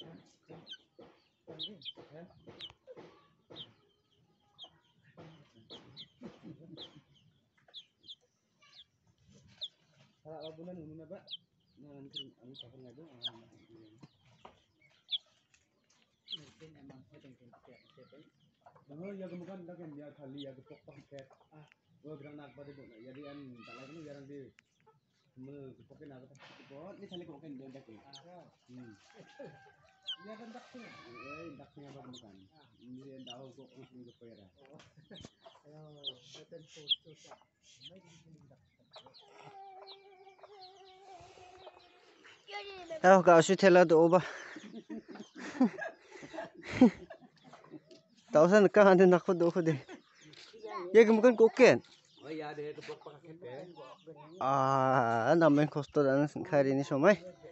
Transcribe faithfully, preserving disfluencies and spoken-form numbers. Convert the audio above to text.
Kalau bulan ini apa? Nanti kami akan ngadu. Mungkin emang saya pengen siapa? Dengar ya kemukan dah kan dia kali ya gepok paket. Ah, gua bilang nak pada bu. Jadi an tak lagi ni jarang di. Mel gepokin apa? Gepok ni kali gepokin dia dah. Hmm. Dia kan dak ni. Eh, dak ni apa bukan? Ini tahu kok kucing gepok ya. Ayo, betul betul. Mai di dak. Ayo gak usah thela do ba. Tahu san ka han nak do khode. Ye kemukan koken. Oh iya deh gepok paket ya. Ah, namen kosto dan khari ni somai.